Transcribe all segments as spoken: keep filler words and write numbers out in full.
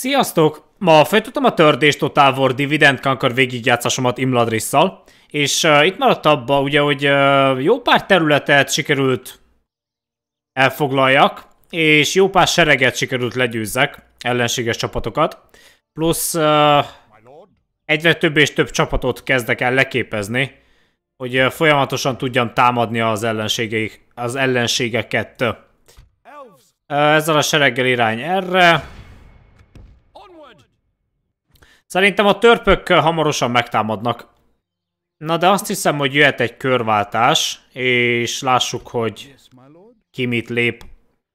Sziasztok! Ma folytatom a Third Age Total War Dividend Conquer végigjátszásomat Imladrisszal, és uh, itt maradt abba, ugye, hogy uh, jó pár területet sikerült elfoglaljak, és jó pár sereget sikerült legyőzzek, ellenséges csapatokat, plusz uh, egyre több és több csapatot kezdek el leképezni, hogy uh, folyamatosan tudjam támadni az, az ellenségeket. Uh, ezzel a sereggel irány erre. Szerintem a törpök hamarosan megtámadnak. Na de azt hiszem, hogy jöhet egy körváltás, és lássuk, hogy ki mit lép.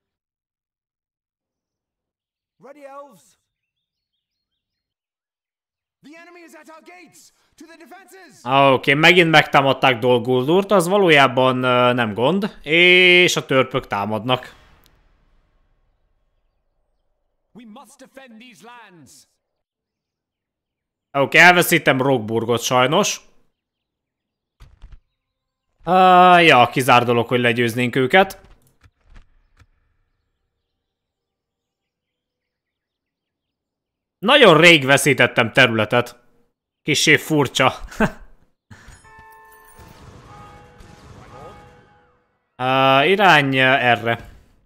Ah, oké, okay, megint megtámadták Dol Guldurt, az valójában uh, nem gond, és a törpök támadnak. Oké, okay, elveszítem Rockburgot sajnos. Uh, ja, kizár dolog, hogy legyőznénk őket. Nagyon rég veszítettem területet. Kissé furcsa. uh, irány erre.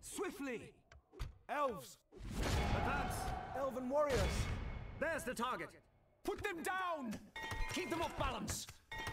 Put them down! Keep them off balance!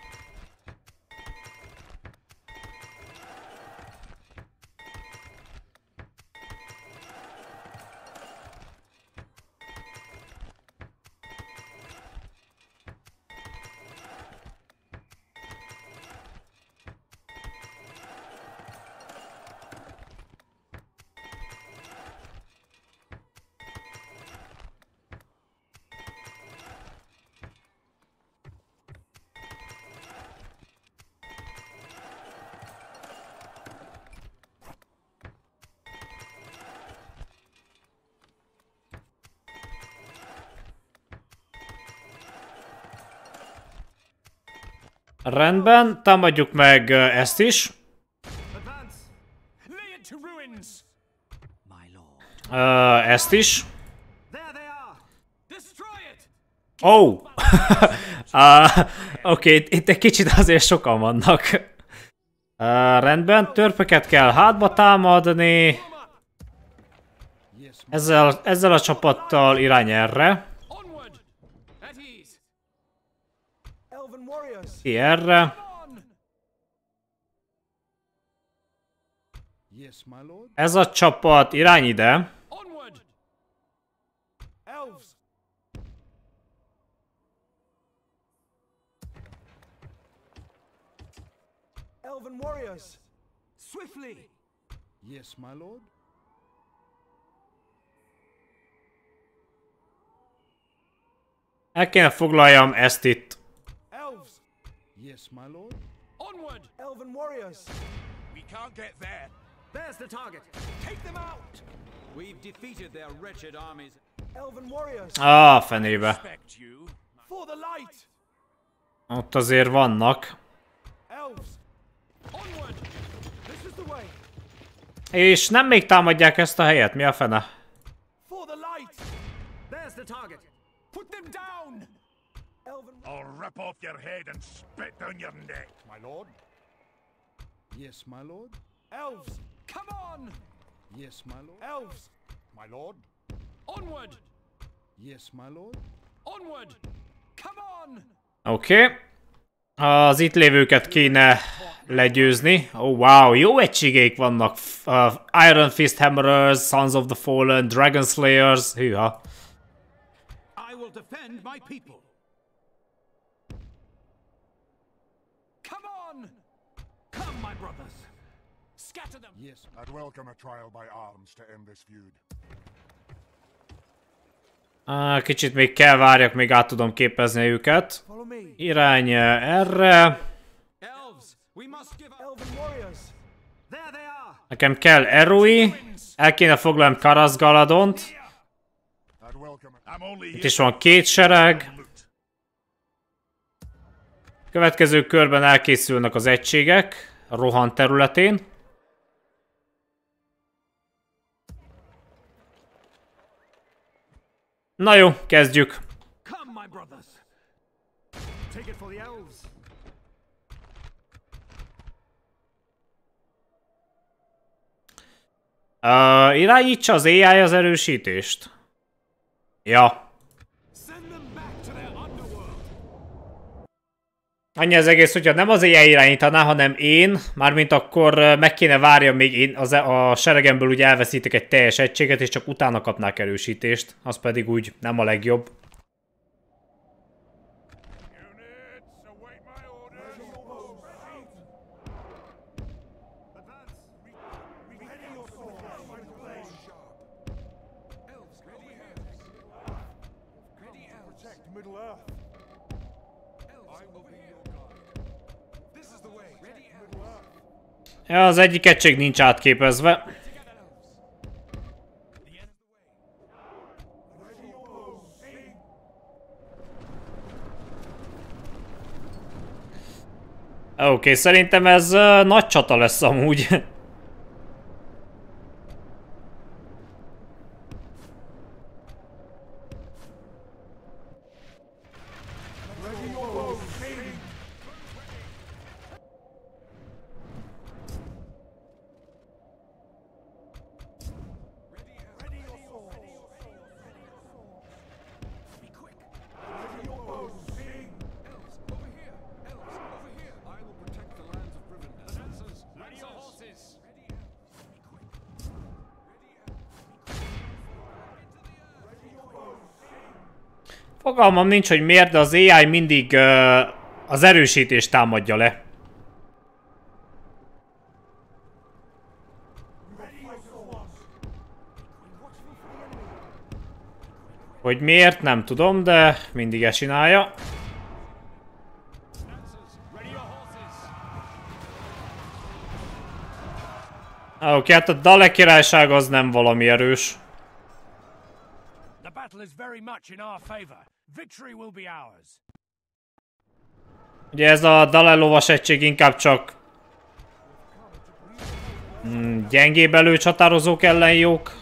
Rendben, támadjuk meg ezt is. Uh, ezt is. Oh! uh, Oké, okay, itt egy kicsit azért sokan vannak. Uh, rendben, törpöket kell hátba támadni. Ezzel, ezzel a csapattal irány erre. Ki erre. Ez a csapat irány ide. El kéne foglaljam ezt itt. Yes, my lord. Onward! Elven warriors! We can't get there. There's the target. Take them out! We've defeated their wretched armies. Elven warriors! Ah, fenébe. For the light! Ott azért vannak. Elves! Onward! This is the way. És nem még támadják ezt a helyet, mi a fene? For the light! There's the target. Put them down! I'll rip off your head and spit down your neck, my lord. Yes, my lord. Elves, come on! Yes, my lord. Elves, my lord. Onward! Yes, my lord. Onward! Come on! Oké. Okay. Az itt lévőket kéne legyőzni. Oh, wow, jó egységeik vannak. Uh, Iron Fist Hammerers, Sons of the Fallen, Dragon Slayers. Hűha. I will defend my people. Scatter them. Yes. I'd welcome a trial by arms to end this feud. Ah, kicsit még kell várjak, még át tudom képezni őket. Irány erre. Nekem kell Erui. El kéne foglalnom Karasgaladont. Itt is van két sereg. Következő körben elkészülnek az egységek a Rohan területén. Na jó, kezdjük. Come, my brothers. Take it for the elves. Uh, irányítsa az á i az erősítést? Ja. Annyi az egész, hogyha nem az á i irányítaná, hanem én, mármint akkor meg kéne várjam, még én az, a seregemből úgy elveszítek egy teljes egységet, és csak utána kapnák erősítést. Az pedig úgy nem a legjobb. Ja, az egyik egység nincs átképezve. Oké, okay, szerintem ez uh, nagy csata lesz amúgy. Fogalmam nincs, hogy miért, de az á i mindig uh, az erősítést támadja le. Hogy miért, nem tudom, de mindig ezt csinálja. Oké, okay, hát a Dalek királyság az nem valami erős. Ugye ez a Dalek lovas egység inkább csak mm, gyengébb előcsatározók ellen jók.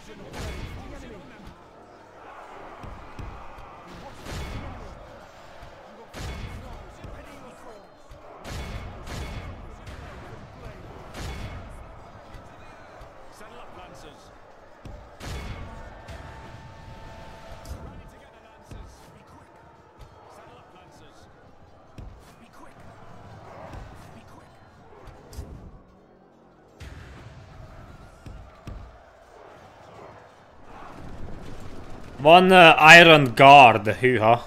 Van uh, Iron Guard, hűha.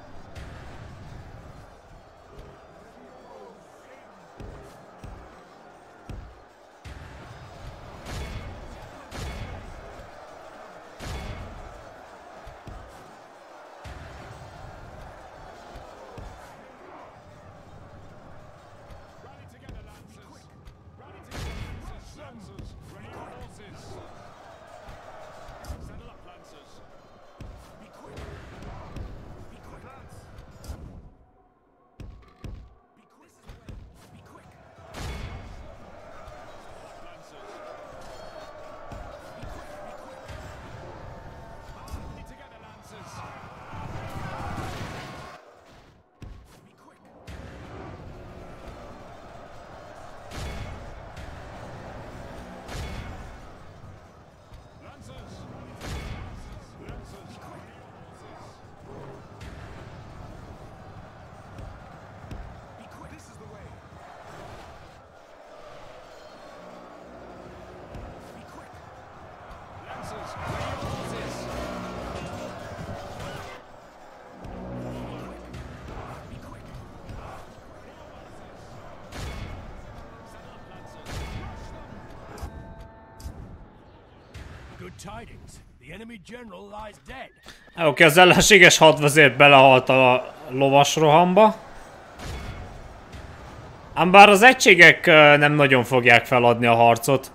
Oké, okay, az ellenséges hadvezér belehalt a lovas rohamba. Ám bár az egységek nem nagyon fogják feladni a harcot.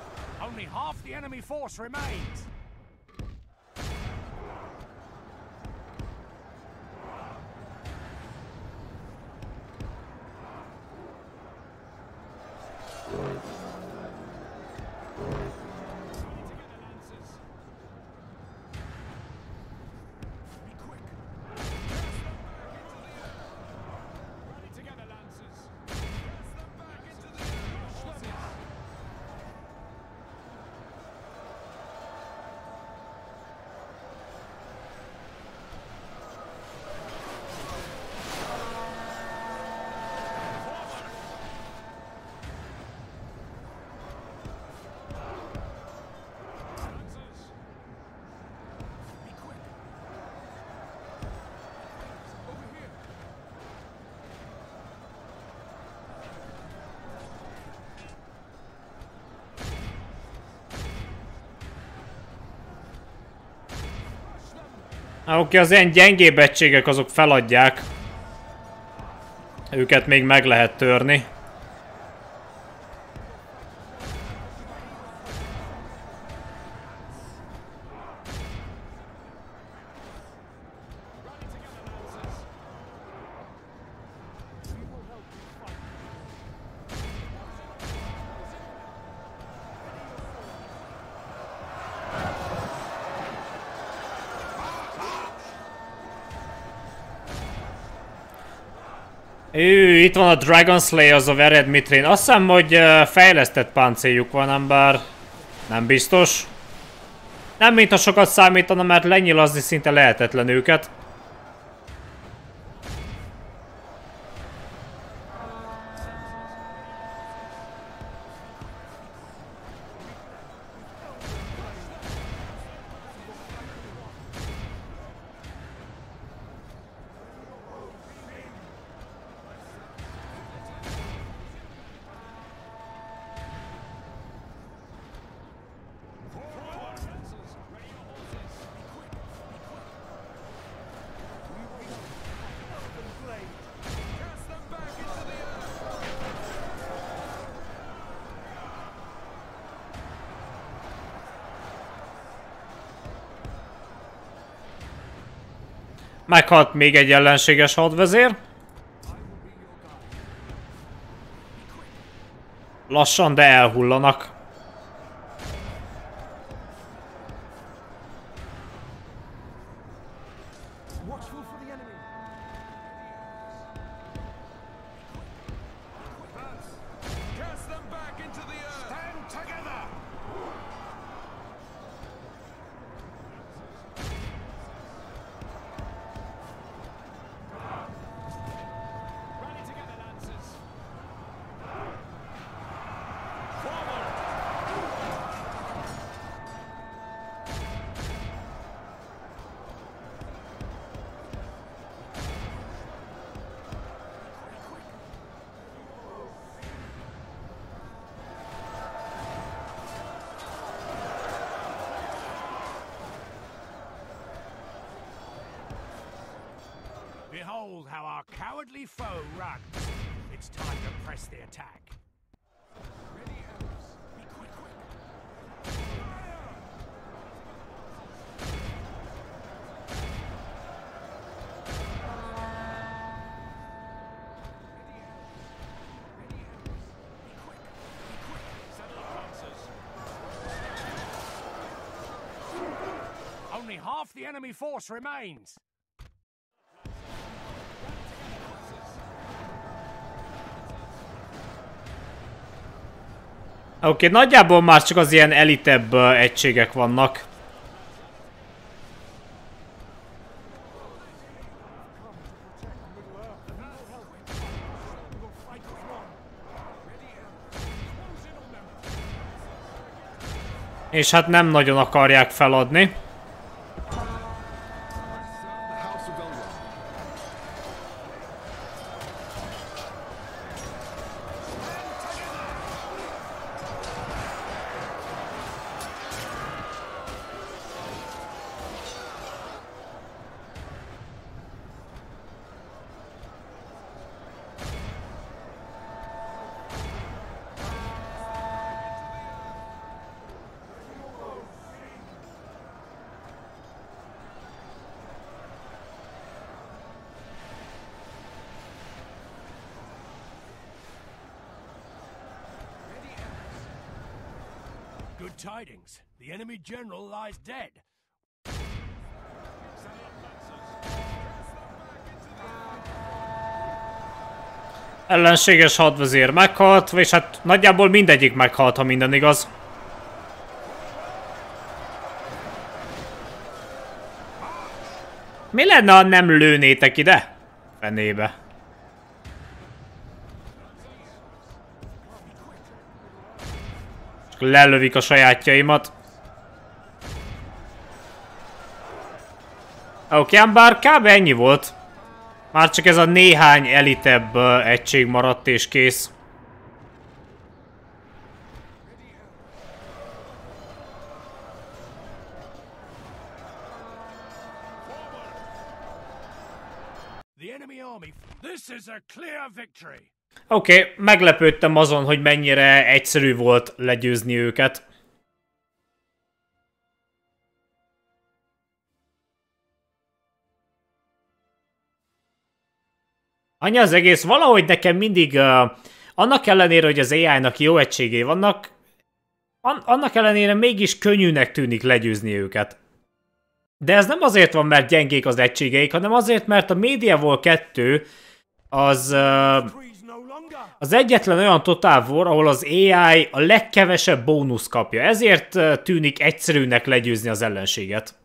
Only half the enemy force remains. Oké, okay, az ilyen gyengébb egységek azok feladják. Őket még meg lehet törni. Ő, itt van a Dragon Slayer, az a Vered Mithrane. Azt hiszem, hogy uh, fejlesztett páncéljuk van, ám bár nem biztos. Nem mintha sokat számítana, mert lenyilazni szinte lehetetlen őket. Meghalt még egy ellenséges hadvezér. Lassan, de elhullanak. Behold how our cowardly foe runs. It's time to press the attack. Ready, arrows. Be quick, quick. Only half the enemy force remains. Oké, okay, nagyjából már csak az ilyen elitebb uh, egységek vannak. És hát nem nagyon akarják feladni. Good tidings. The enemy general lies dead. Ellenséges hadvezér meghalt, és hát nagyjából mindegyik meghalt, ha minden igaz. Mi lenne, ha nem lőnétek ide? Fenébe. Lelövik a sajátjaimat. Oké, okay, bár kb. Ennyi volt. Már csak ez a néhány elitebb uh, egység maradt és kész. enemy army. This is a clear victory. Oké, okay, meglepődtem azon, hogy mennyire egyszerű volt legyőzni őket. Annyi az egész, valahogy nekem mindig, uh, annak ellenére, hogy az á í-nak jó egységei vannak, an annak ellenére mégis könnyűnek tűnik legyőzni őket. De ez nem azért van, mert gyengék az egységeik, hanem azért, mert a Medieval kettő az, uh, az egyetlen olyan Total War, ahol az á í a legkevesebb bónusz kapja. Ezért uh, tűnik egyszerűnek legyőzni az ellenséget.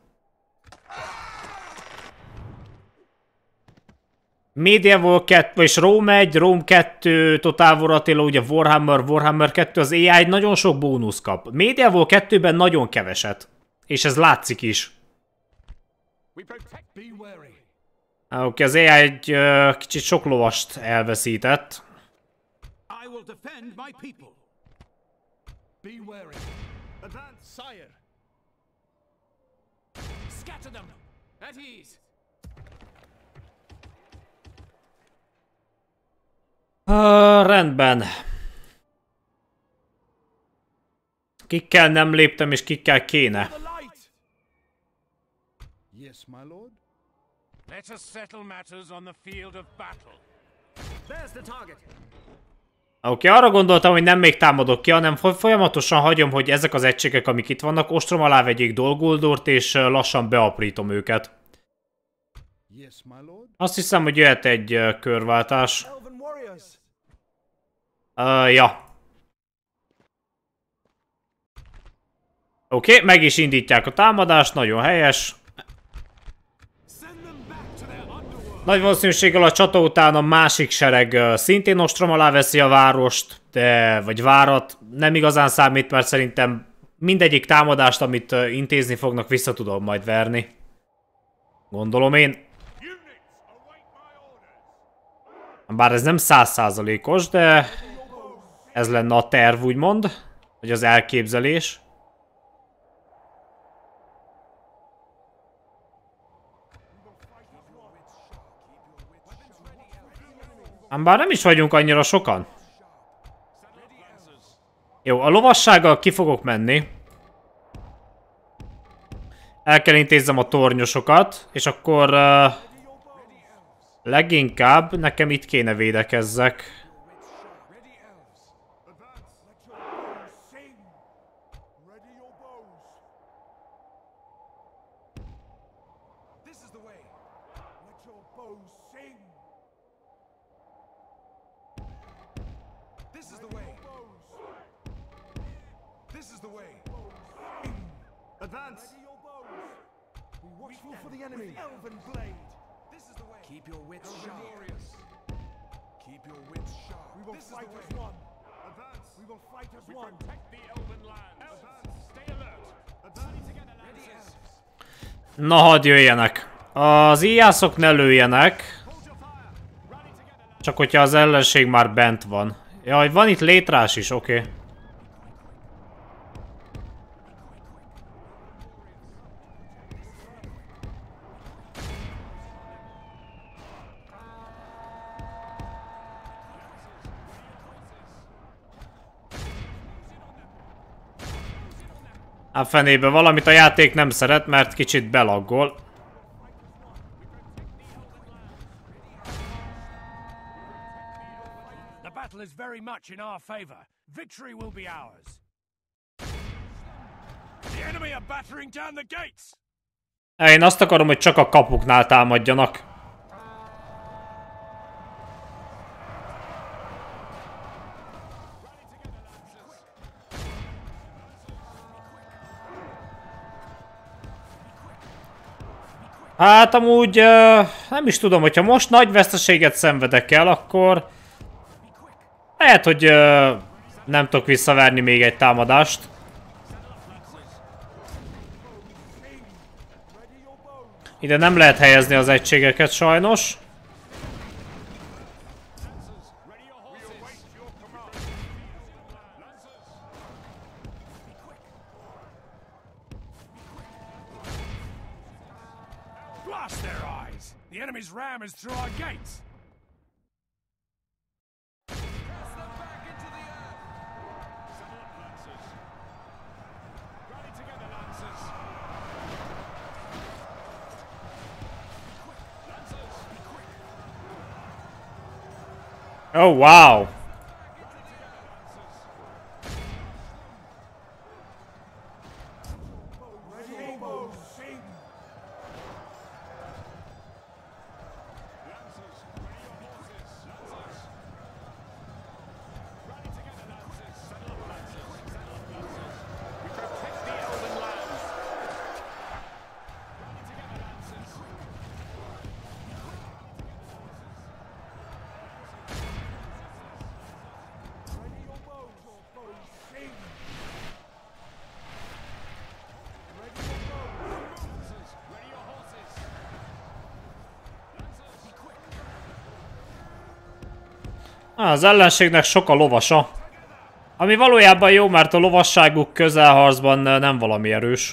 Medieval kettő, vagyis Rome egy, Rome kettő, Total War Attila, ugye Warhammer, Warhammer kettő, az á í nagyon sok bónusz kap. Medieval kettőben nagyon keveset. És ez látszik is. Oké, okay, az á í egy uh, kicsit sok lovast elveszített. Uh, rendben. Kikkel nem léptem, és kikkel kéne. Yes, my lord. Let us settle matters on the field of battle. There's the target. Oké, okay, arra gondoltam, hogy nem még támadok ki, hanem folyamatosan hagyom, hogy ezek az egységek, amik itt vannak, ostrom alá vegyék Dol-Guldort, és lassan beaprítom őket. Yes, my lord. Azt hiszem, hogy jöhet egy uh, körváltás. Uh, ja. Oké, okay, meg is indítják a támadást, nagyon helyes. Nagy valószínűséggel a csata után a másik sereg uh, szintén ostrom alá veszi a várost, de, vagy várat. Nem igazán számít, mert szerintem mindegyik támadást, amit uh, intézni fognak, vissza tudom majd verni. Gondolom én. Bár ez nem száz százalékos, de ez lenne a terv, úgymond, vagy az elképzelés. Ám bár nem is vagyunk annyira sokan. Jó, a lovassággal ki fogok menni. El kell intézzem a tornyosokat, és akkor uh, leginkább nekem itt kéne védekezzek. Na, hadd jöjjenek. Az íjászok ne lőjenek. Csak hogyha az ellenség már bent van. Jaj, van itt létrás is, oké. Okay. A fenébe valamit a játék nem szeret, mert kicsit belaggol. The battle is very much in our favor. Victory will be ours. The enemy are battering down the gates. Én azt akarom, hogy csak a kapuknál támadjanak. Hát amúgy uh, nem is tudom, hogyha most nagy veszteséget szenvedek el, akkor lehet, hogy uh, nem tudok visszaverni még egy támadást. Ide nem lehet helyezni az egységeket sajnos. Blast their eyes! The enemy's ram is through our gates! Cast them back into the earth! Settle up, Lancers. Rally together, Lancers. Lancers, be quick! Oh, wow. Az ellenségnek sok a lovasa. Ami valójában jó, mert a lovasságuk közelharcban nem valami erős.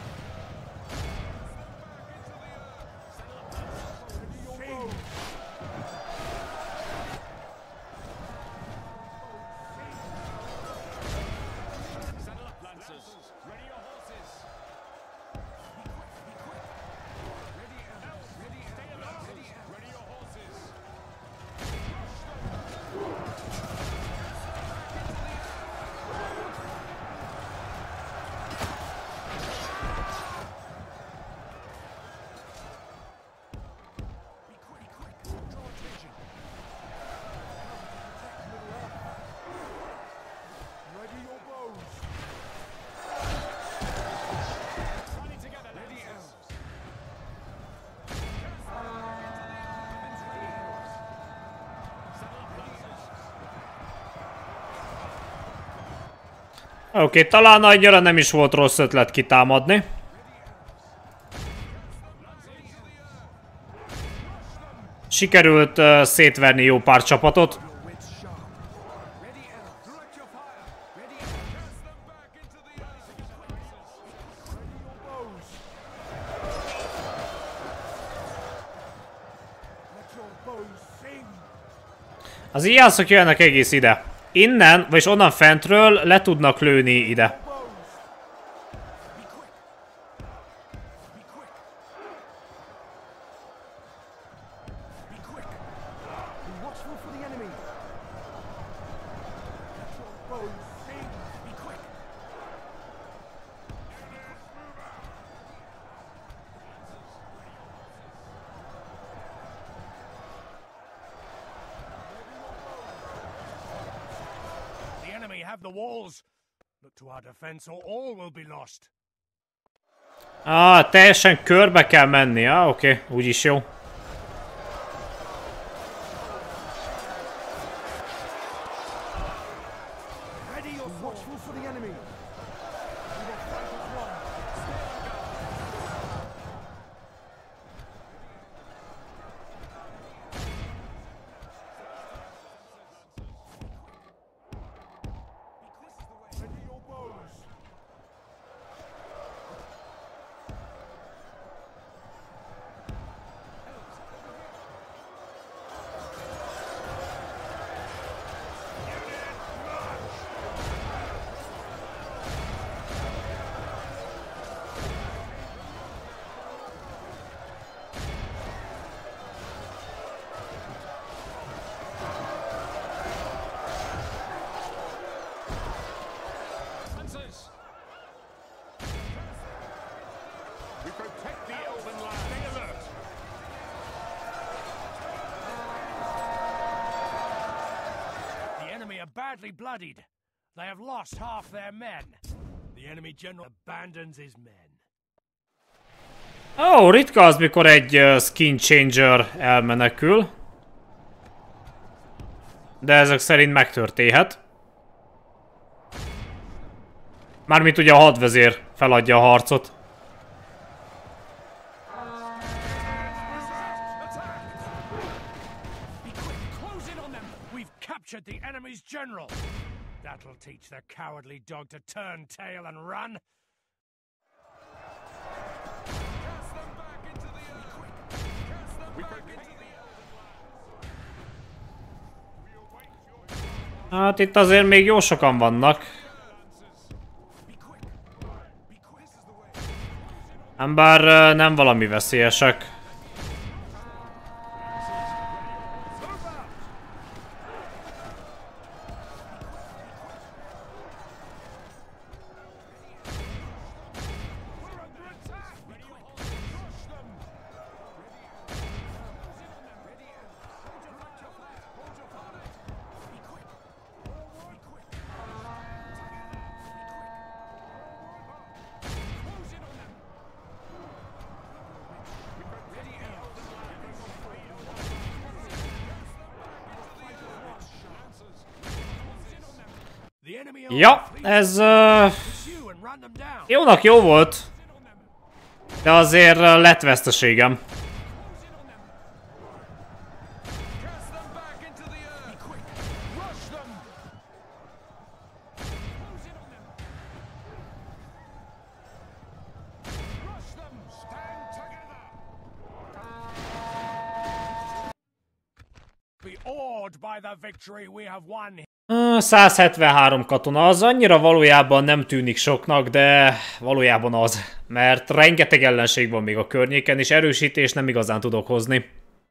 Oké, okay, talán annyira nem is volt rossz ötlet kitámadni. Sikerült uh, szétverni jó pár csapatot. Az ijászok jönnek egész ide. Innen, vagyis onnan fentről le tudnak lőni ide. The walls. Look to our defense or all will be lost. Ah, teljesen körbe kell menni. Ah, oké, okay. Úgyis jó. Badly bloodied. They have lost half their men. The enemy general abandons his men. Ó, oh, ritka az, mikor egy uh, skin changer elmenekül. De ezek szerint megtörténhet. Mármint ugye a hadvezér feladja a harcot. The enemy's general. That'll teach the cowardly dog to turn tail and run. Cast them back into the earth. Hát itt azért még jó sokan vannak. Ám bár nem valami veszélyesek. Ja, ez uh, jónak jó volt, de azért uh, lett veszteségem. száz hetvenhárom katona, az annyira valójában nem tűnik soknak, de valójában az, mert rengeteg ellenség van még a környéken, és erősítés nem igazán tudok hozni.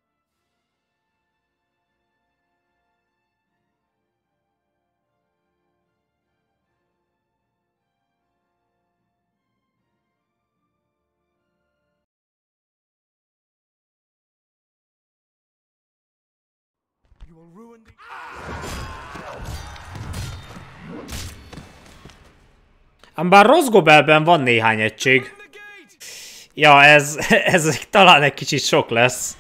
Ám bár Rosgobelben van néhány egység. Ja, ez, ez talán egy kicsit sok lesz.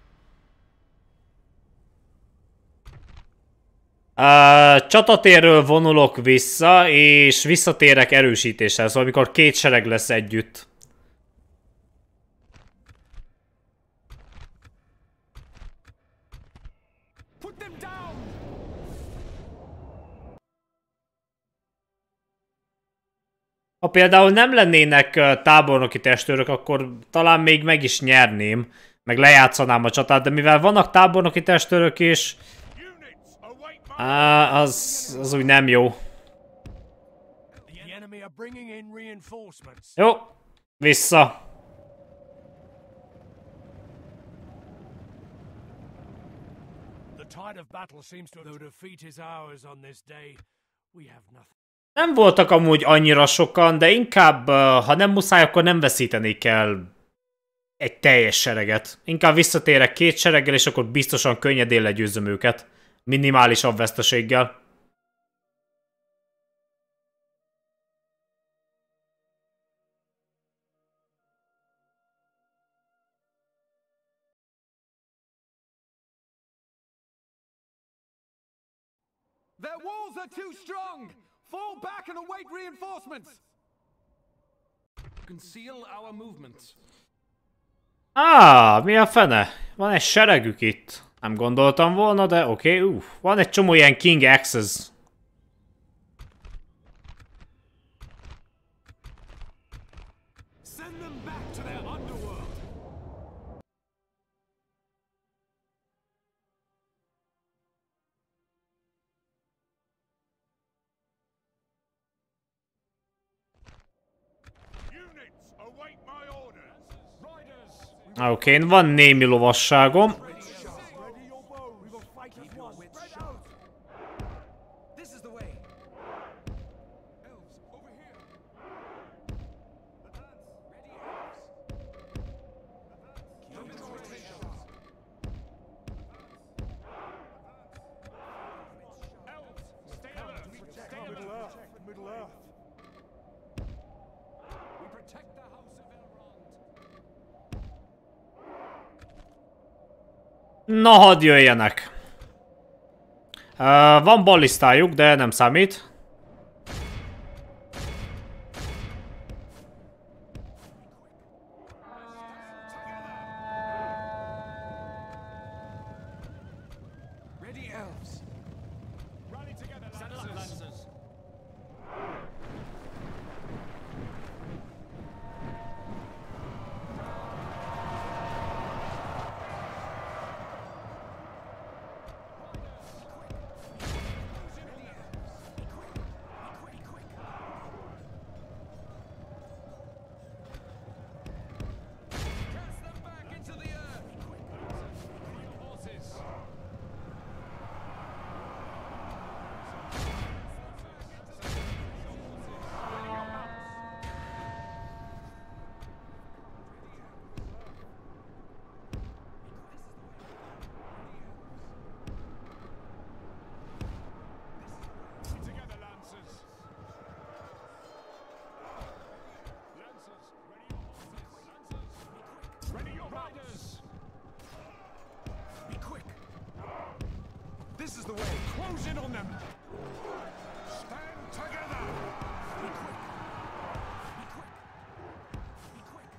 Uh, csatatérről vonulok vissza, és visszatérek erősítéssel, szóval amikor két sereg lesz együtt. Ha például nem lennének tábornoki testőrök, akkor talán még meg is nyerném, meg lejátszanám a csatát, de mivel vannak tábornoki testőrök is, á, az, az úgy nem jó. Jó, vissza. Nem voltak amúgy annyira sokan, de inkább, ha nem muszáj, akkor nem veszítenék el egy teljes sereget. Inkább visszatérek két sereggel, és akkor biztosan könnyedén legyőzöm őket. Minimálisabb veszteséggel. Their walls are too strong! Fall back and await reinforcements! Conceal our movements. Á, mi a fene? Van egy seregük itt. Nem gondoltam volna, de oké, okay, uff. Van egy csomó ilyen King Axes. Send them back to their underworld. Oké, okay, van némi lovasságom. Na, hadd jöjjenek. Uh, van ballisztájuk, de nem számít. Riders! Be quick! This is the way! Close in on them! Stand together! Be quick! Be quick! Be quick!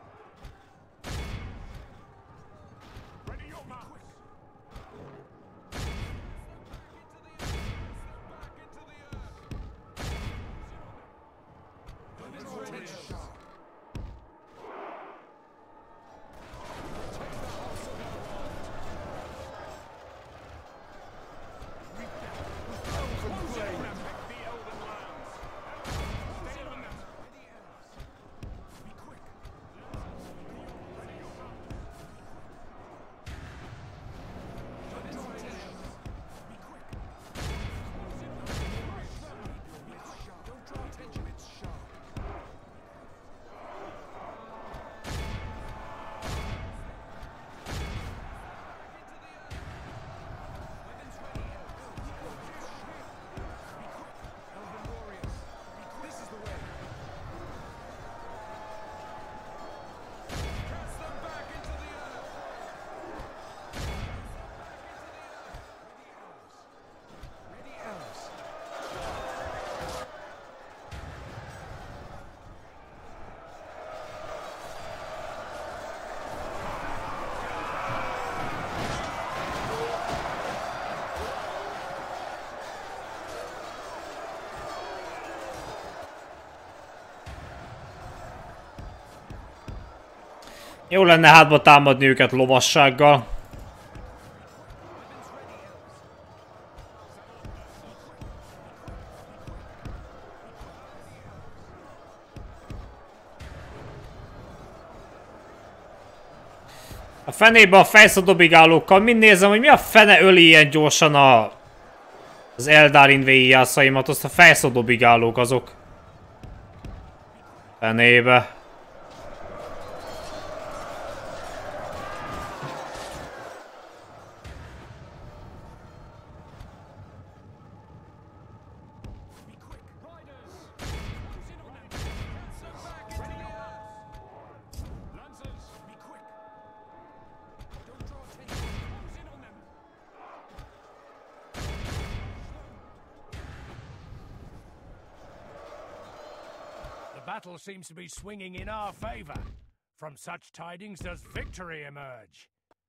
Ready your marks! Jó lenne hátba támadni őket lovassággal. A fenébe a fejszadobigálókkal mind nézem, hogy mi a fene öli ilyen gyorsan a... az Eldarin végigjátszaimat, azt a fejszadobigálók azok. Fenébe. The battle seems to be swinging in our favor. From such tidings does victory emerge.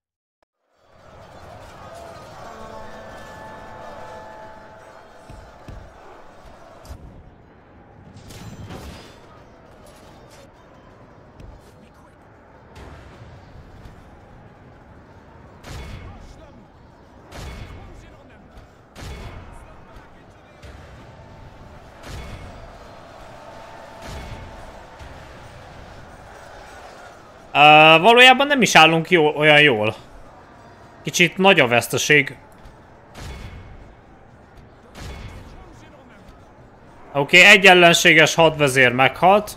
Uh, valójában nem is állunk jó, olyan jól. Kicsit nagy a veszteség. Oké, okay, egy ellenséges hadvezér meghalt.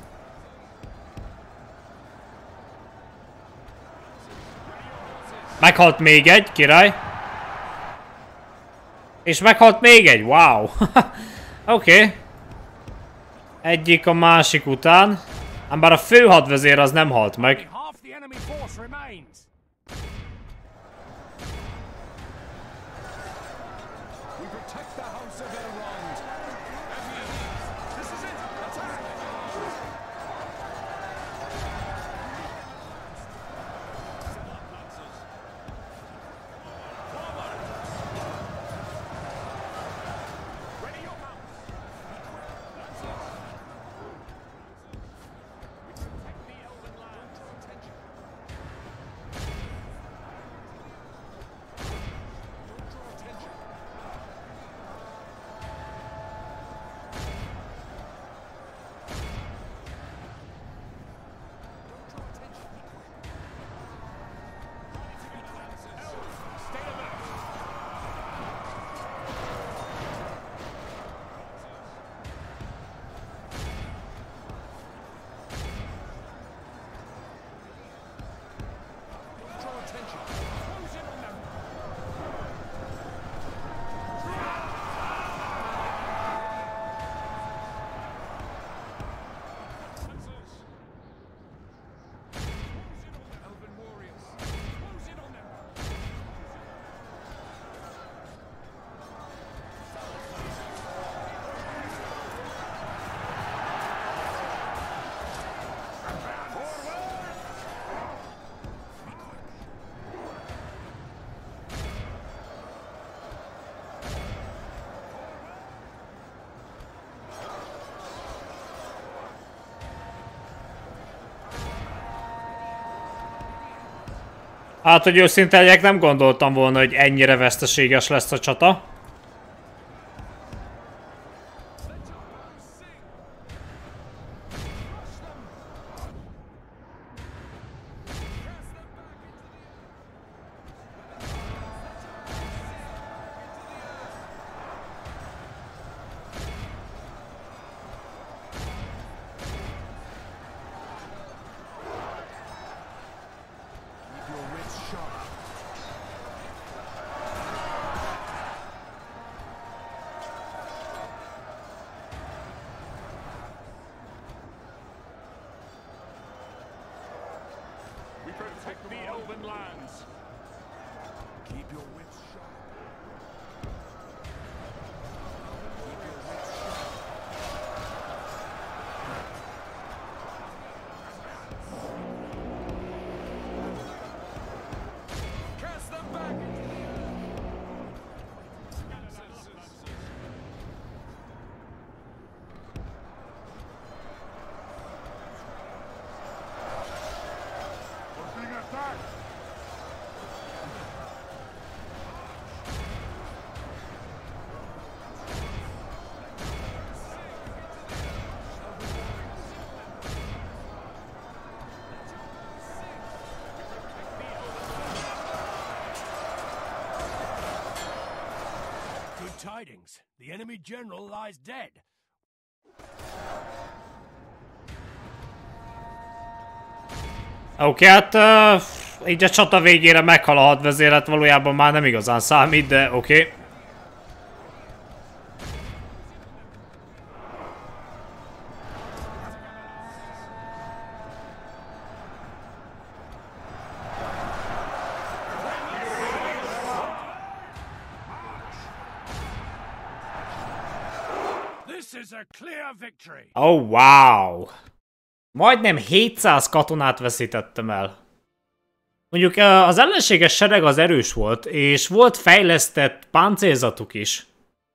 Meghalt még egy, király. És meghalt még egy, wow. Oké. Okay. Egyik a másik után. Ám bár a fő hadvezér az nem halt meg. Hát, hogy őszinte legyek, nem gondoltam volna, hogy ennyire veszteséges lesz a csata. Protect the elven lands. Keep your wits sharp. Keep your wits sharp. Cast them back into the tidings. The enemy general lies dead. Oké, okay, hát uh, így a csata végére meghal a hadvezéret, valójában már nem igazán számít, de oké. Okay. Oh, wow! Majdnem hétszáz katonát veszítettem el. Mondjuk az ellenséges sereg az erős volt, és volt fejlesztett páncélzatuk is.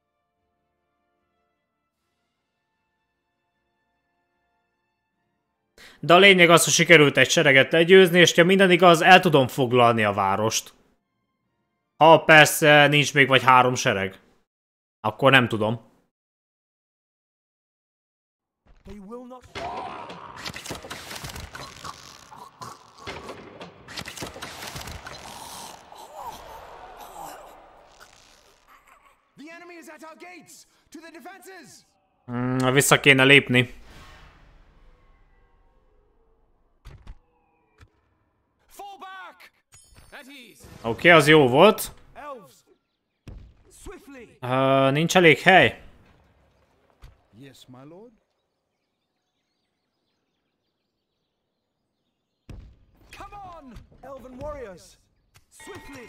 De a lényeg az, hogy sikerült egy sereget legyőzni, és ha minden igaz, el tudom foglalni a várost. Ha persze nincs még vagy három sereg. Akkor nem tudom. They will not. The enemy is at our gates. To the defenses. Mm, vissza kéne lépni. Fall back. Oké, okay, az jó volt. Elves. Swiftly. Uh, nincs elég hely. Yes, my lord. Elven warriors, swiftly!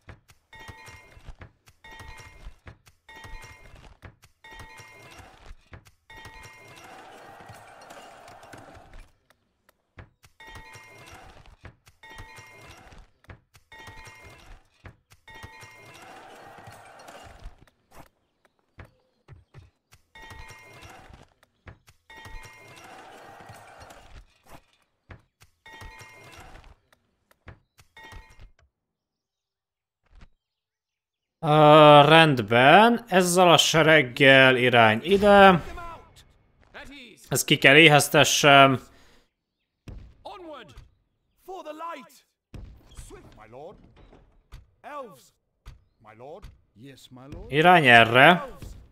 Uh, rendben, ezzel a sereggel irány ide. Ezt ki kell éheztessem. Irány erre.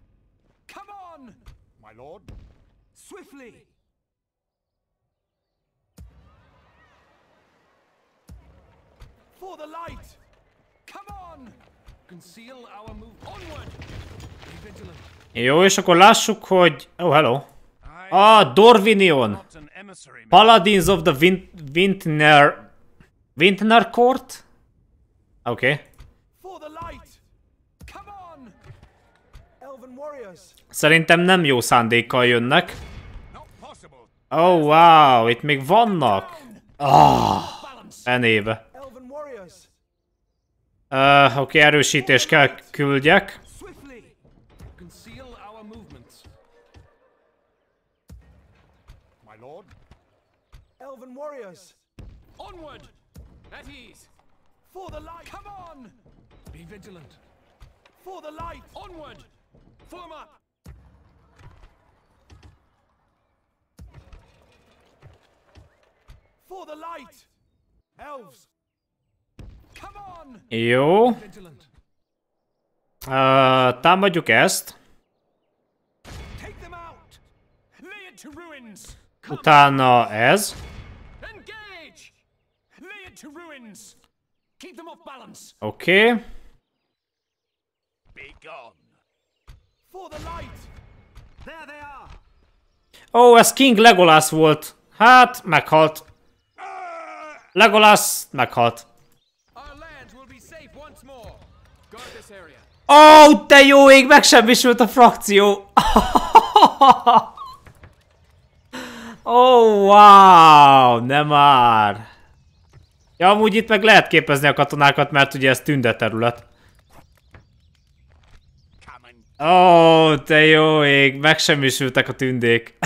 Jó, és akkor lássuk, hogy... Oh, hello. Ah, Dorvinion. Paladins of the Vin Vintner... Vintner Court? Oké. Okay. Szerintem nem jó szándékkal jönnek. Oh, wow, itt még vannak. Ah, fenébe. Uh, Oké, okay, erősítést kell küldjek. For the light. Come on. Be vigilant. For the light. Onward. Form up. For the light. Elves. Come on. Jó. Uh, támadjuk ezt. Take them out. Lay it to ruins. Utána ez. Engage. Lay it to ruins. Keep them off balance. Oké. Okay. Be gone. For the light. There they are. Ó, oh, ez King Legolas volt. Hát, meghalt. Legolas meghalt. Ó, oh, te jó ég, megsemmisült a frakció. Ó, oh, wow, nem már. Ja, amúgy itt meg lehet képezni a katonákat, mert ugye ez tündeterület. Ó, oh, te jó ég, megsemmisültek a tündék.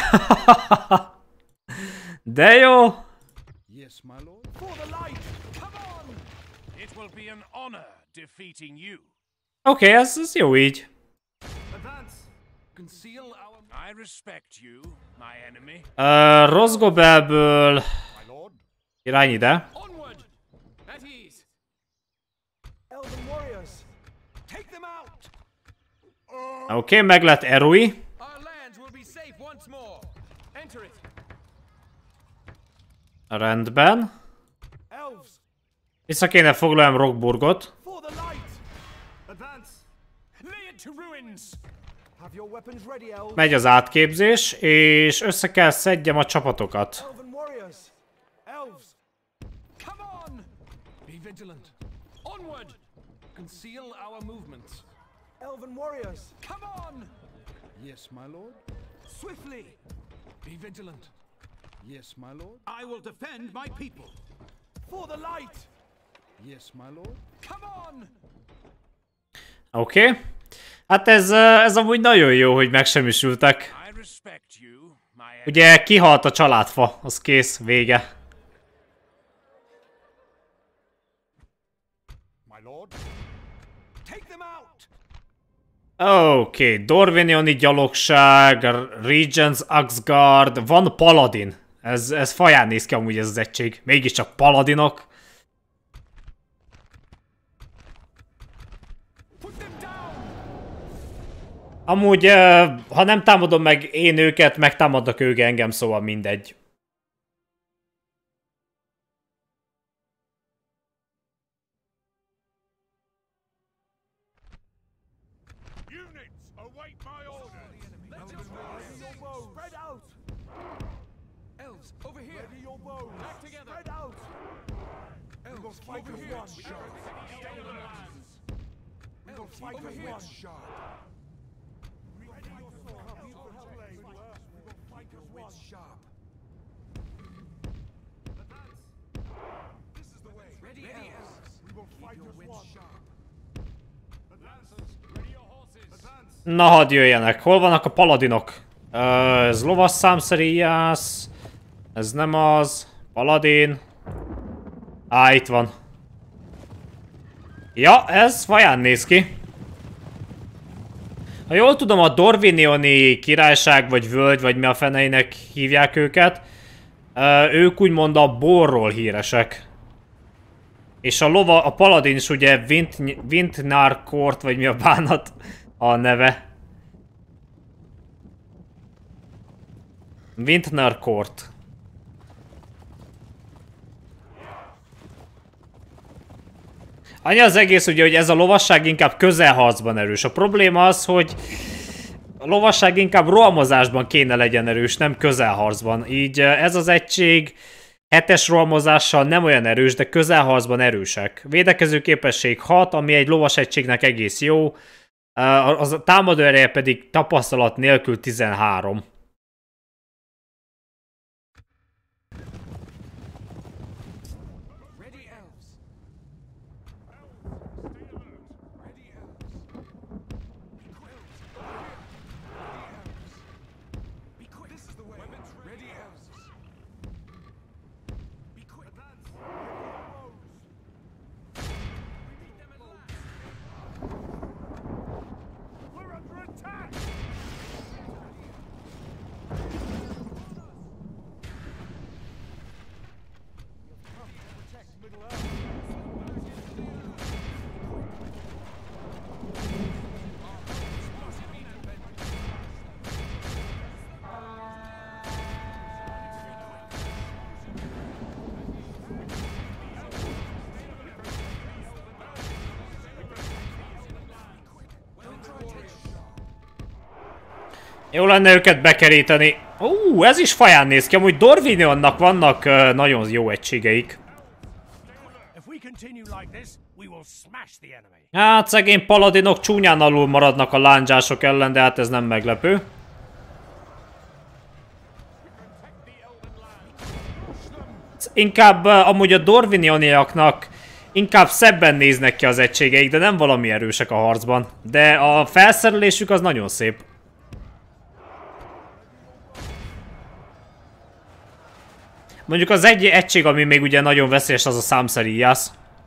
De jó. Yes, my lord. For the light. Come on. It will be an honor defeating you. Oké, okay, ez, ez jó így. Advance. Conceal our... I respect you, my enemy. Uh, Rosgobelből irány ide. Onward. At ease. Elven warriors. Take them out. Oké, okay, meg lett Erui. Our lands will be safe once more. Enter it. Rendben. Vissza kéne foglalnom Rockburgot. Megy az átképzés, és össze kell szedjem a csapatokat. Yes, my lord. I will defend my people. For the light. Yes, my lord. Come on. Oké. Okay. Hát ez, ez amúgy nagyon jó, hogy megsemmisültek. Ugye kihalt a családfa, az kész, vége. My lord. Take them out. Oké, okay. Dorvinioni gyalogság, Regents Axgard, van Paladin. Ez, ez faján néz ki amúgy ez az egység. Mégiscsak paladinok. Amúgy, ha nem támadom meg én őket, megtámadnak ők engem, szóval mindegy. Na hadd jöjjenek, hol vannak a paladinok? Uh, ez lovas számszeríjász. Ez nem az. Paladin. Á, itt van. Ja, ez faján néz ki. Ha jól tudom, a Dorvinioni királyság, vagy völgy, vagy mi a feneinek hívják őket, uh, ők úgymond a borról híresek. És a lova, a paladin is ugye Vintnarkort, vagy mi a bánat a neve. Vintnarkort. Annyi az egész ugye, hogy ez a lovasság inkább közelharcban erős. A probléma az, hogy a lovasság inkább rohamozásban kéne legyen erős, nem közelharcban. Így ez az egység hetes rohamozással nem olyan erős, de közelharcban erősek. Védekező képesség hat, ami egy lovas egységnek egész jó. Az a támadó ereje pedig tapasztalat nélkül tizenhárom. Jó lenne őket bekeríteni. Ú, ez is faján néz ki. Amúgy Dorvinionnak vannak uh, nagyon jó egységeik. Hát szegény paladinok csúnyán alul maradnak a lándzsások ellen, de hát ez nem meglepő. Inkább uh, amúgy a Dorvinioniaknak inkább szebben néznek ki az egységeik, de nem valami erősek a harcban. De a felszerelésük az nagyon szép. Mondjuk az egy egység, ami még ugye nagyon veszélyes, az a Samserias.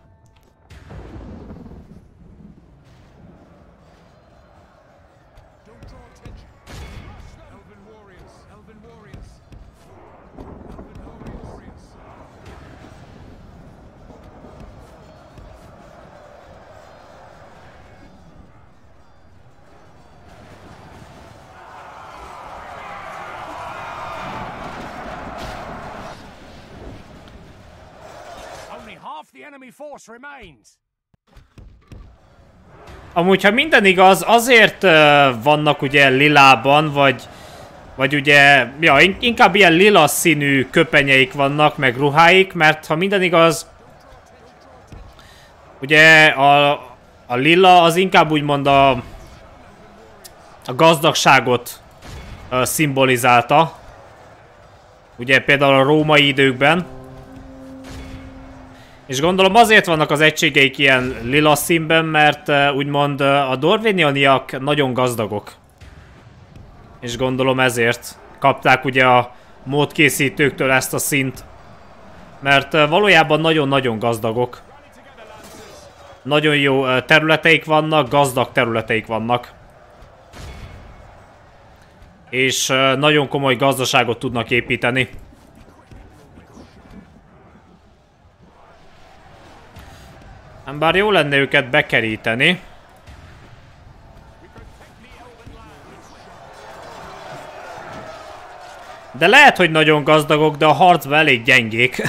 Amúgy, ha minden igaz, azért uh, vannak ugye lilában, vagy, vagy ugye, ja, inkább ilyen lila színű köpenyeik vannak, meg ruháik, mert ha minden igaz, ugye a, a lila az inkább úgymond a, a gazdagságot uh, szimbolizálta, ugye például a római időkben. És gondolom azért vannak az egységeik ilyen lila színben, mert uh, úgymond uh, a Dorvinioniak nagyon gazdagok. És gondolom ezért kapták ugye a módkészítőktől ezt a színt. Mert uh, valójában nagyon-nagyon gazdagok. Nagyon jó uh, területeik vannak, gazdag területeik vannak. És uh, nagyon komoly gazdaságot tudnak építeni. Bár jó lenne őket bekeríteni. De lehet, hogy nagyon gazdagok, de a harcban elég gyengék.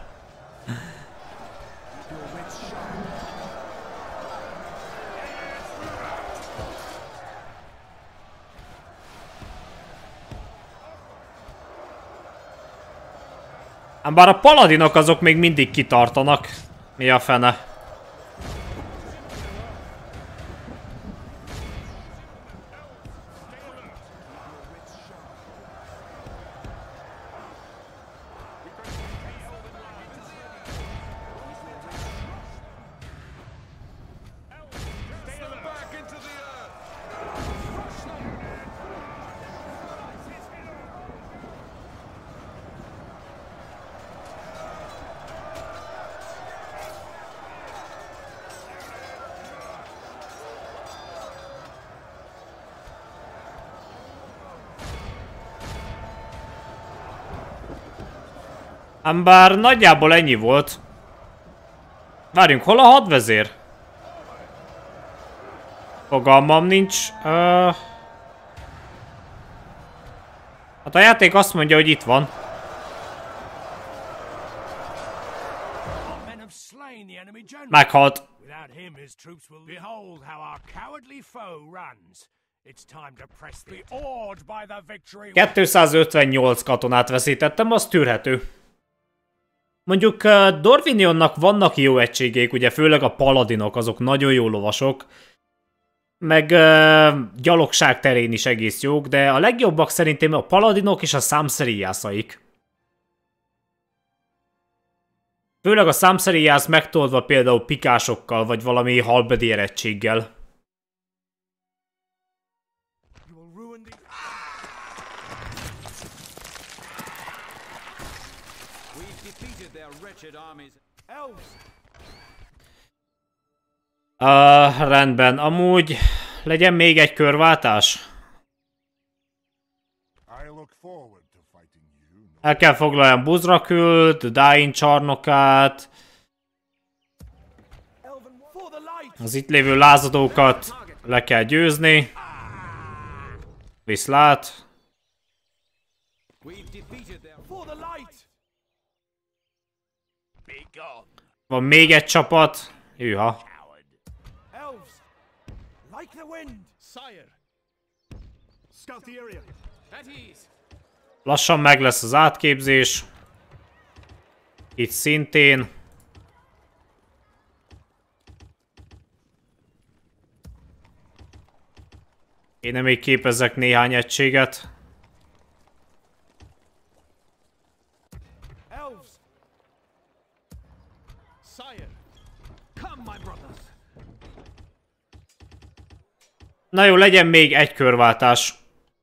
Bár a paladinok azok még mindig kitartanak. Mi a fene? Ám bár nagyjából ennyi volt. Várjunk, hol a hadvezér? Fogalmam nincs. Uh... Hát a játék azt mondja, hogy itt van. Meghalt. kétszázötvennyolc katonát veszítettem, az tűrhető. Mondjuk uh, Dorvinionnak vannak jó egységek, ugye főleg a paladinok, azok nagyon jó lovasok. Meg uh, gyalogság terén is egész jók, de a legjobbak szerintem a paladinok és a Samseriasaik. Főleg a Samserias megtoldva például pikásokkal, vagy valami halbedier egységgel. Uh, rendben, amúgy legyen még egy körváltás. El kell foglaljam Buzrakült, Dain csarnokát, az itt lévő lázadókat le kell győzni. Viszlát. Van még egy csapat. Hűha. Scout the area. At ease. Lassan meg lesz az átképzés. Itt szintén. Én nem még képezzek néhány egységet. Elves. Sire. Come, my brothers. Na jó, legyen még egy körváltás.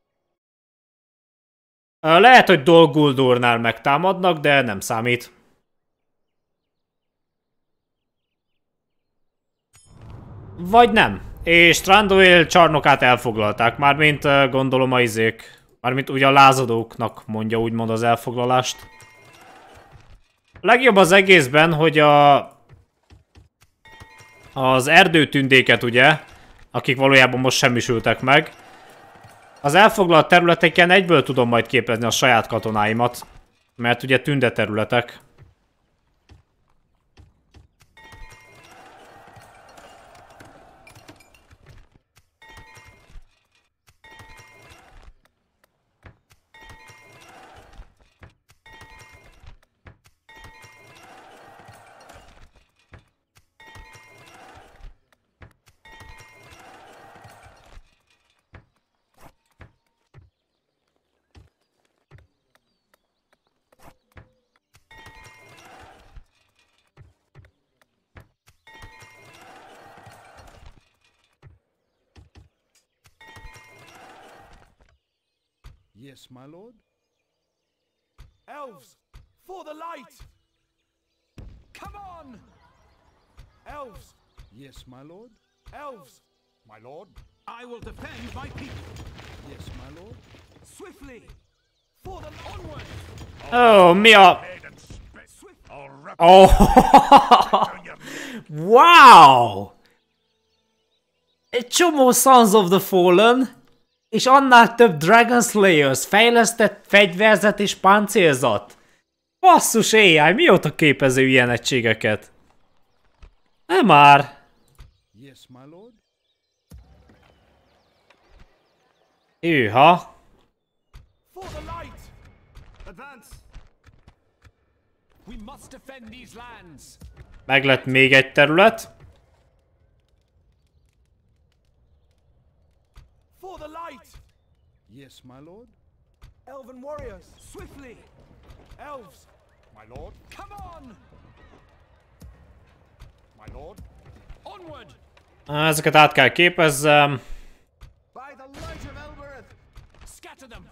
Lehet, hogy Dol Guldurnál megtámadnak, de nem számít. Vagy nem. És Thranduil csarnokát elfoglalták, mármint gondolom a izék. Mármint ugye a lázadóknak mondja úgymond az elfoglalást. A legjobb az egészben, hogy a... az erdőtündéket ugye, akik valójában most semmisültek meg, az elfoglalt területeken egyből tudom majd képezni a saját katonáimat, mert ugye tünde területek. Yes, my lord. Elves, for the light! Come on! Elves! Yes, my lord. Elves! My lord. I will defend my people! Yes, my lord. Swiftly! For the onward! Oh, mi a... Oh! Wow! Egy csomó Sons of the Fallen, és annál több Dragon Slayers, fejlesztett fegyverzet és páncélzat. Basszus á i, mióta képező ilyen egységeket? Nem már. Yes, my lord. Őha. For the light! Advance! We must defend these lands! Meg lett még egy terület. For the light! Yes, my lord. Elven warriors, swiftly! Elves! My lord. Come on! My lord. Onward! Ezeket át kell képezzem. By the light of Elbereth! Scatter them!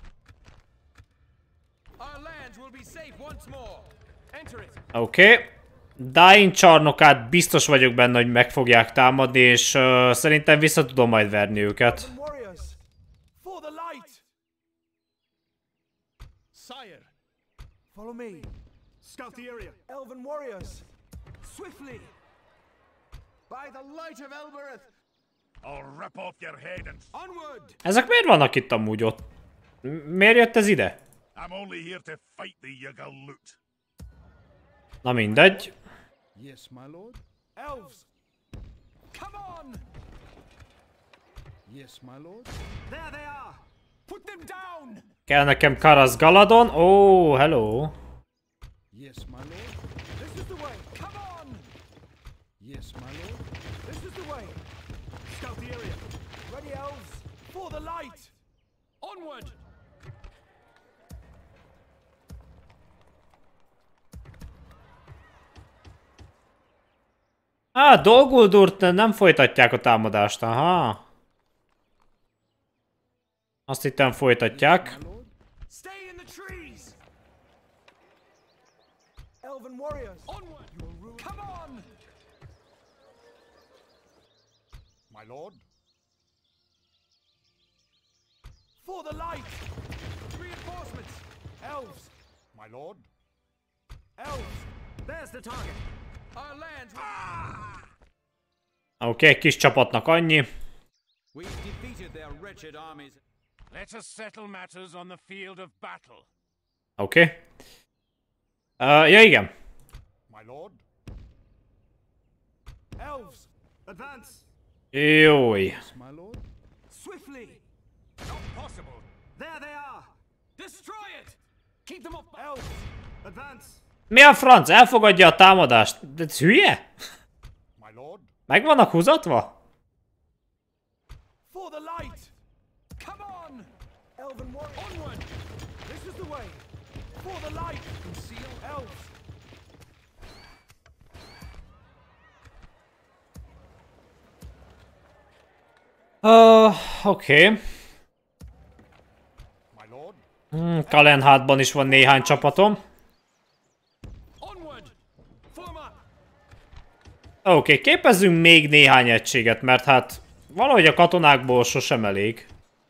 Our lands will be safe once more! Enter it! Oké. Okay. Dain csarnokát biztos vagyok benne, hogy meg fogják támadni, és uh, szerintem vissza tudom majd verni őket. Elven warriors, for the light! Sire! Follow me! Scout the area! Elven warriors! Swiftly! By the light of Elbereth! I'll rip off your head and... Onward! Ezek miért vannak itt amúgy ott? M miért jött ez ide? I'm only here to fight the Yagalut. Na mindegy. Yes, my lord. Elves! Come on! Yes, my lord. There they are! Put them down! Kell nekem Karaz Galadon. Oh, hello. Yes, my lord. This is the way! Come on! Yes, my lord. This is the way! Scout the area! Ready, elves! For the light! Onward! Á, Dol Guldurt nem folytatják a támadást, aha. Azt hittem folytatják. Stay in the trees! Elven warriors! Onward! Come on! My lord. For the light! Reinforcements! Elves! My lord. Elves! There's the target! Our lands... Oké, okay, kis csapatnak annyi. We've defeated their wretched armies. Let us settle matters on the field of battle. Oké. Okay. Uh, ja, igen. My lord. Elves! Advance! Jój. Yes, my lord. Swiftly! Not possible. There they are. Destroy it. Keep them off. Elves, advance. Mi a franc? Elfogadja a támadást? De ez hülye? My lord. Meg vannak húzatva? For the light. Come on. Elven warrior. Onward. This is the way. For the light. Conceal elves. Uh, Oké. Okay. My lord. Hmm, Kalenhátban is van néhány csapatom. Oké, okay, képezzünk még néhány egységet, mert hát valahogy a katonákból sosem elég.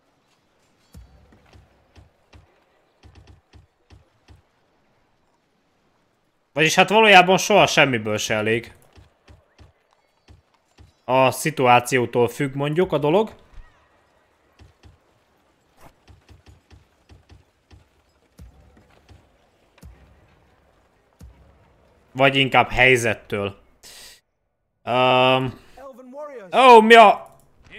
Vagyis hát valójában soha semmiből se elég. A szituációtól függ mondjuk a dolog. Vagy inkább helyzettől. Um, oh, mi a...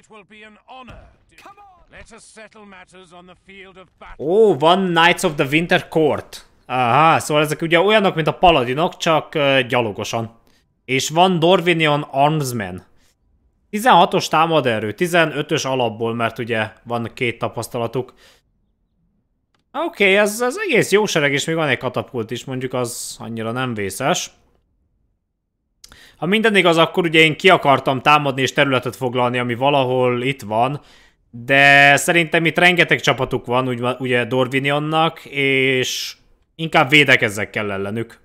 Ó, oh, van Knights of the Winter Court. Aha, szóval ezek ugye olyanok, mint a paladinok, csak uh, gyalogosan. És van Dorvinion Armsmen. tizenhatos támaderő, tizenötös alapból, mert ugye van két tapasztalatuk. Oké, okay, ez, ez egész jó sereg, és még van egy katapult is, mondjuk az annyira nem vészes. Ha minden igaz, akkor ugye én ki akartam támadni és területet foglalni, ami valahol itt van, de szerintem itt rengeteg csapatuk van, ugye, ugye Dorvinionnak, és inkább védekezzek kell ellenük.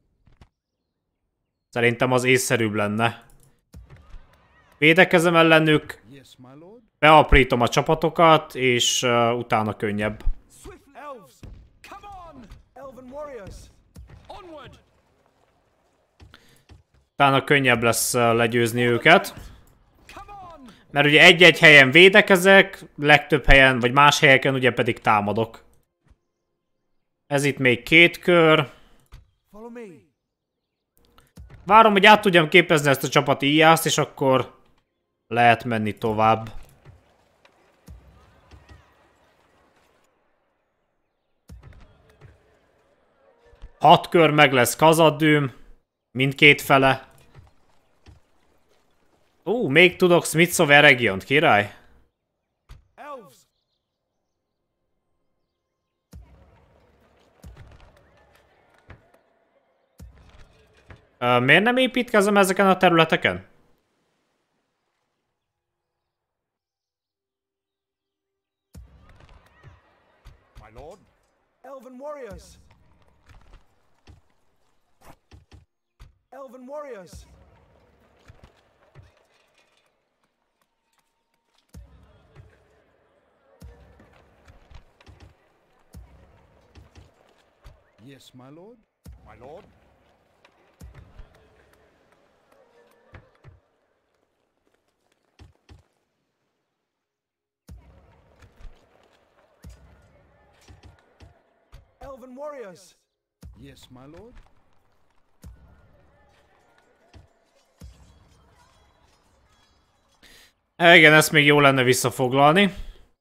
Szerintem az észszerűbb lenne. Védekezem ellenük, beaprítom a csapatokat, és uh, utána könnyebb. Utána könnyebb lesz legyőzni őket. Mert ugye egy-egy helyen védekezek, legtöbb helyen, vagy más helyeken ugye pedig támadok. Ez itt még két kör. Várom, hogy át tudjam képezni ezt a csapati íjászt, és akkor lehet menni tovább. Hat kör meg lesz Khazad-dûm, mindkét fele. Ó, még tudok Smiths of Eregiont, király. Uh, miért nem építkezem ezeken a területeken? My lord. Elven warriors. Elven warriors. Yes, my lord. My lord. Elven warriors. Yes, my lord. Igen, ezt még jó lenne visszafoglalni.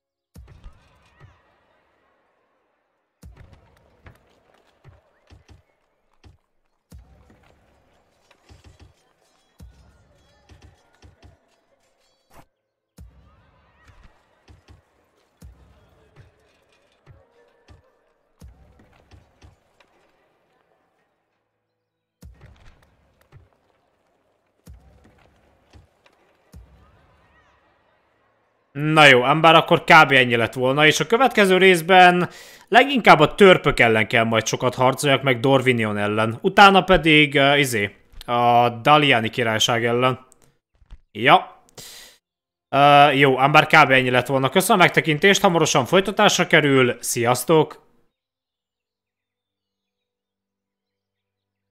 Na jó, ám bár akkor kb. Ennyi lett volna, és a következő részben leginkább a törpök ellen kell majd sokat harcoljak, meg Dorvinion ellen. Utána pedig, uh, izé, a Daliani királyság ellen. Ja. Uh, jó, ám bár kb. Ennyi lett volna. Köszönöm a megtekintést, hamarosan folytatásra kerül. Sziasztok!